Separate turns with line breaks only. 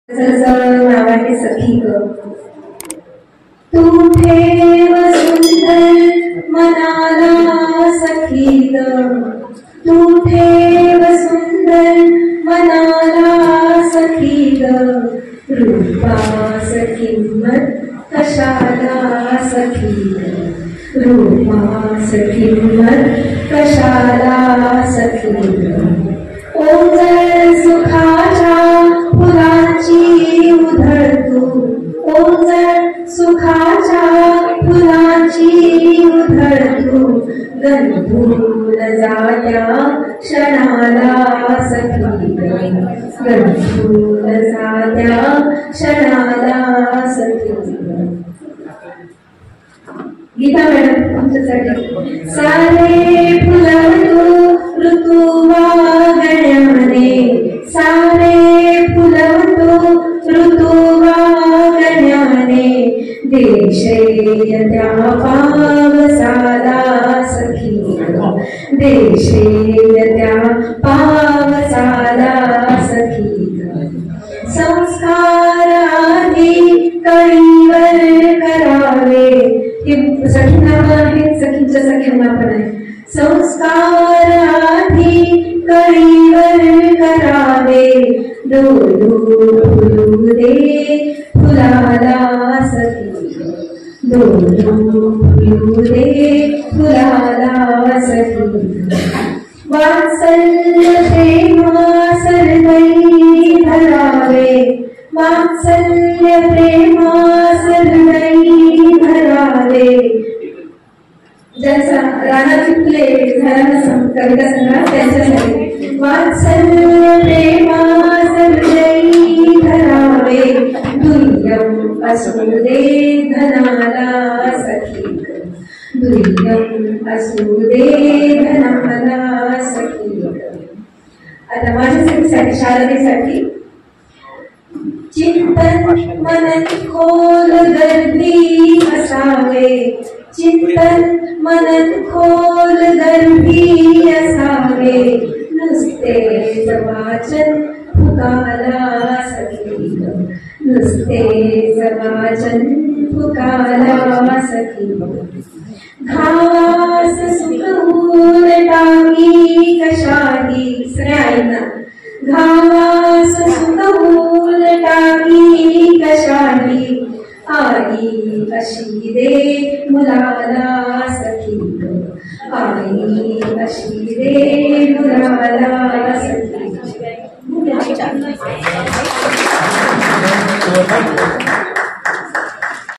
नावाने सखी ग तू ठेव सुंदर मनाला सखी ग तू ठेव सुंदर मनाला सखी ग रूपास किंमत कशाला सखी ग रूपास किंमत कशाला सखी ग ओंजळ सुखाच्या फुलाची उधळतू ओंजळ सुखाच्या फुलाची उधळतू गंधूल जात्या क्षणाला सखी गंधूल जात्या क्षणाला सखी गीता मॅडम तुमच्यासाठी सारे फुलवतो ऋतुवा गण्याने सारे फुलवतो ऋतुवा गण्याने देशेय त्या पावसाला सखी देशेय त्या पावसाला सखी संस्कार आधी कळीवर करावे सखींना आहेत सखींच्या सख्यांना पण आहे संस्कार आधी कळीवर करावे डोलू फुलू दे फुलाला सखी डोलू फुलू दे फुलाला सखी वात्सल्य प्रेमा सरदई धरावे वात्सल्य प्रेमा सरदई धरावे ज्यांचा राणा चिपले घराणं कविता संग्रह त्यांच्यासाठी वात्सल्य प्रेमा सरदई धरावे दुर्यम असू दे धनाला सखी दुर्यम असू दे धनाला सखी आता माझ्यासाठी शारदेसाठी चिंतन मनन खोल गर्भी असावे चिंतन मनन खोल गर्भी असावे नुसते वाचन फुकाला सखी नुसते वाचन फुकाला सखी घास सुखवून टाकी कशाही सगळ्यांना घास सुखवून टाकी कशाही आई अशी दे मुलाला सखी आई अशी दे मुलाला सखी